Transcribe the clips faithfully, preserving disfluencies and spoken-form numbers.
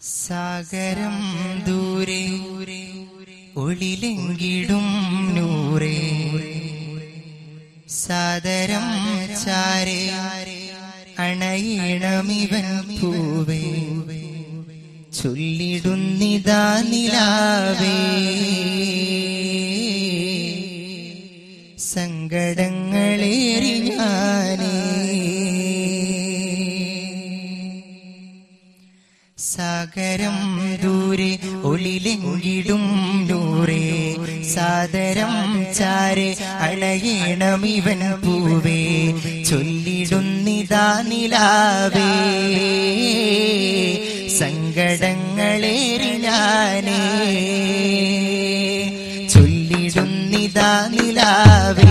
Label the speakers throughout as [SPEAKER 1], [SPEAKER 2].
[SPEAKER 1] സാഗരം ദൂരെ ഒളിലെങ്കിടും നൂറേ സാദരം ചാരേ അണയിണമിവൻ പൂവേ ചൊല്ലിടുന്നിതാ നിലാവേ സങ്കടങ്ങളേറി ഞാനേ സാഗരം ദൂരെ ഒളിലെങ്കിടും നൂറേ സാദരം ചാരെ അണയണമിവൻ പൂവേ ചൊല്ലിടുന്നിതാ നിലാവേ സങ്കടങ്ങളേറി ഞാനേ ചൊല്ലിടുന്നിതാ നിലാവേ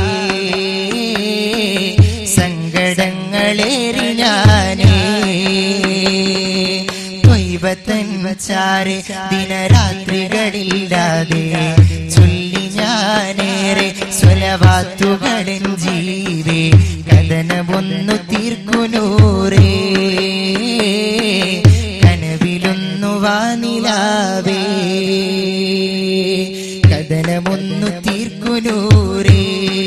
[SPEAKER 1] സങ്കടങ്ങളേറി ഞാനേ ാരെ ദിനരാത്രികളില്ലാതെ ചൊല്ലി ഞാനേറെ സ്വലവാത്തുകളൻ ജീവേ കഥനമൊന്നു തീർക്കുനൂറേ കനവിലൊന്നു വാനിലാവേ കഥനമൊന്നു തീർക്കുനൂറേ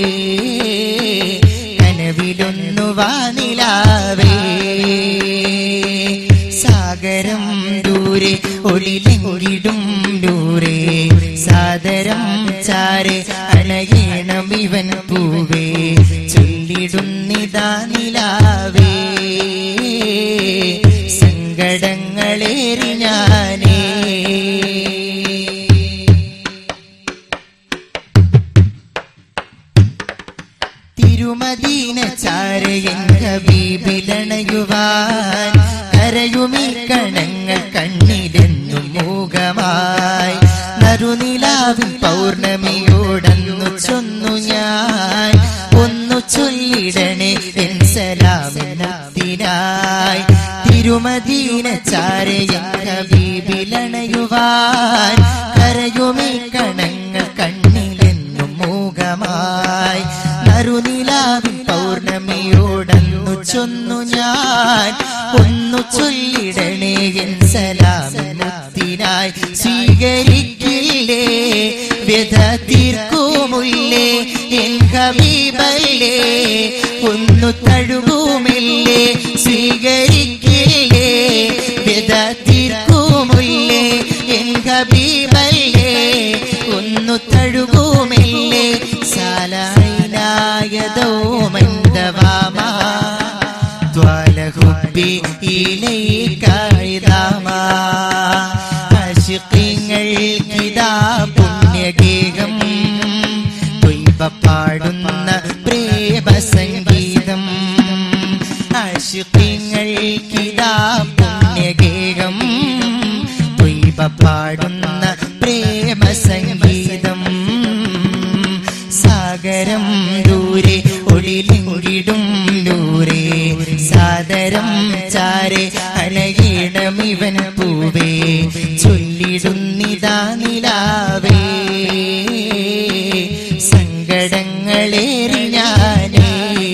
[SPEAKER 1] കനവിലൊന്നു വാനിലാവേ സാഗരം ദൂരെ ഒളിലെങ്കിടും നൂറേ സാദരം ചാരെ അണയണമിവൻ പൂവേ ചൊല്ലിടുന്നിതാ നിലാവേ സങ്കടങ്ങളേറി ഞാനേ തിരുമദീന ചാരയൻ ഹബീബിലണയുവാൻ കരയുമീ കണങ്ങൾ കണ്ണിലെന്നും മൂകമായി നറുനിലാവിൻ പൗർണമിയോടന്നു ചൊന്നു ഞാൻ ഒന്നു ചൊല്ലിടണേ എൻ സലാമിനായി തിരുമദീന ചാരയൻ ഹബീബിലണയുവാൻ കരയുമീ കണങ്ങൾ കണ്ണിലെന്നും മൂകമായി നറുനിലാവിൻ പൗർണമിയോടന്നു ചൊന്നു ഞാൻ ഒന്നു ചൊല്ലിടണേ എൻ സലാമിനായി സ്വീകരിക്കില്ലേ വ്യഥ തീർക്കുമില്ലേ എൻ ഹബീബല്ലേ ഒന്നു തഴുകുമില്ലേ സ്വീകരിക്കില്ലേ വ്യഥ തീർക്കുമില്ലേ എൻ ഹബീബല്ലേ ഒന്നു തഴുകുമില്ലേ സാലായിനായതോ മന്ദവാമാ ദ്വാലഹുബി ഇലൈകായിദാമാ ആശിഖീങ്ങൾക്കിതാ പുണ്യഗീതം ത്വയ്ബ പാടുന്ന പ്രേമ സംഗീതം ആശിഖീങ്ങൾക്കിതാ പുണ്യഗീതം ത്വയ്ബ പാടുന്ന പ്രേമ സംഗീതം സാഗരം ദൂരെ ഒളിലെങ്കിടും നൂറേ സാദരം ചാരെ അണയണമിവൻ പൂവേ ചൊല്ലിടുന്നിതാ നിലാവേ സങ്കടങ്ങളേറി ഞാനേ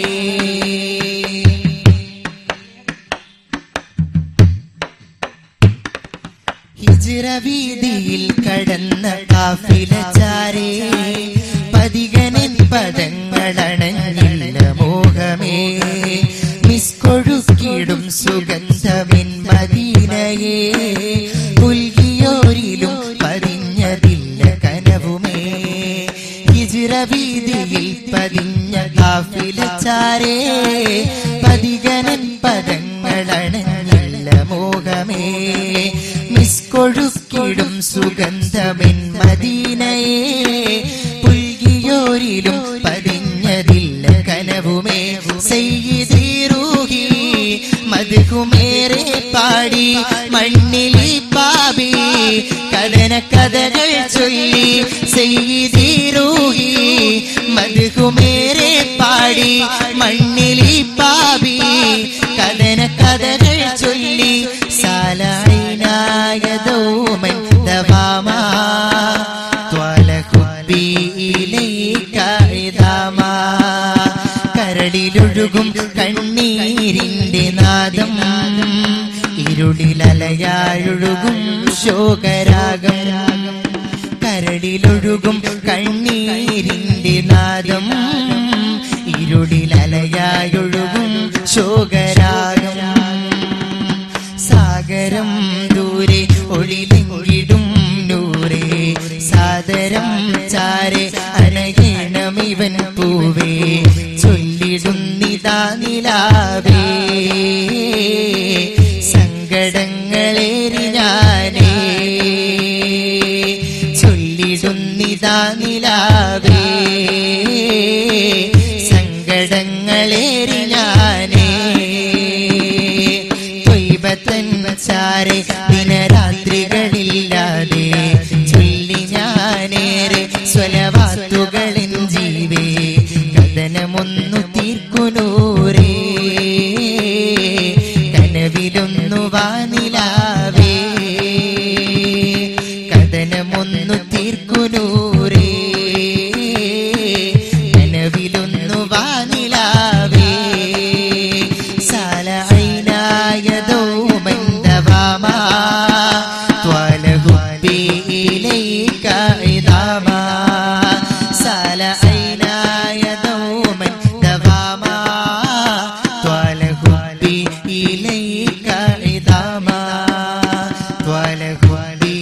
[SPEAKER 1] ഹിജ്റ വീതിയിൽ കടന്ന കാഫില ചാരേ പതികനിൻ പദങ്ങളണഞ്ഞില്ല മോഹമേ മിസ്കൊഴുക്കിടും സുഗന്ധമിൻ മദീനയേ പുൽകിയോരിലും പതിഞ്ഞതില്ല കനവുമേ ഹിജ്റ വീതിയിൽ പതിഞ്ഞ കാഫില ചാരേ പതികനിൻ പദങ്ങളണഞ്ഞില്ല മോഹമേ മിസ്കൊഴുക്കിടും സുഗന്ധമിൻ മദീനയേ പുൽകിയോരിലും പതിഞ്ഞതില്ല കനവുമേ സയ്യിദി റൂഹി മദ്ഹുമേറെ പാടി മണ്ണിലി പാപി കഥന കഥകൾ ചൊല്ലി സയ്യിദി റൂഹി മദ്ഹുമേറെ പാടി മണ്ണിലി പാപി കഥന കഥകൾ ചൊല്ലി സാലായിനായതോ മന്ദവാമാ ത്വലഹുബി ഇലൈകായിദാമാ കരളിലൊഴുകും കണ്ണീരിന്റെ നാദം ഇരുളിലലയായൊഴുകും ശോകരാഗം കരടിലൊഴുകും കണ്ണീരിന്റെ നാദം ഇരുളിലലയായൊഴുകും ശോകരാഗം സാഗരം ദൂരെ ഒളിലെങ്കിടും നൂറേ സാദരം ചാരെ അനഗീണമിവൻ പൂവേ ചൊല്ലിടുന്നിതാ നിലാവേ സങ്കടങ്ങളേറി ഞാനേ ചൊല്ലിടുന്നിതാ നിലാവേ സങ്കടങ്ങളേറി ഞാനേ ത്വയ്ബത്തൻ ചാരെ ദിനരാത്രികളില്ലാതെ ചൊല്ലി ഞാനേറെ സ്വലവാത്തുകളിൻ ജീവേ കഥനമൊന്നു തീർക്കുനൂരേ കനവിലൊന്നു വാനിലാവേ കഥനമൊന്നു തീർക്കുനൂരേ കനവിലൊന്നു വാനിലാവേ സാല ഐനായതോ മന്ദവാമാ ത്വലഹുബി ഇലൈക ഇദാമാ സാല ഐനായതോ മന്ദവാമാ ത്വലഹുബി ഇലൈക ഇദാമാ ത്വലഹുബി